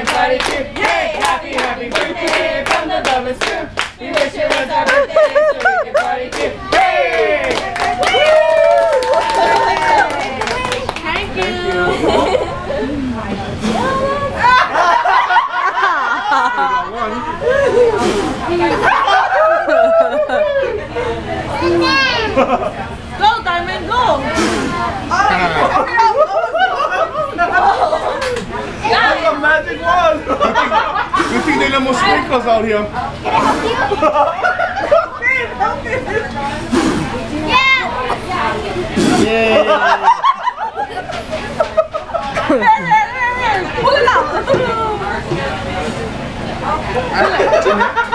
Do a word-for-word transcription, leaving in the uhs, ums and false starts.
party too. Yay! Happy, happy birthday from the Bubba's crew. We wish it was our birthday so we can party too. Yay! Thank you. Go, Diamond, go! That's a magic wand! You think they let more sprinkles out here? Yeah! Pull it out!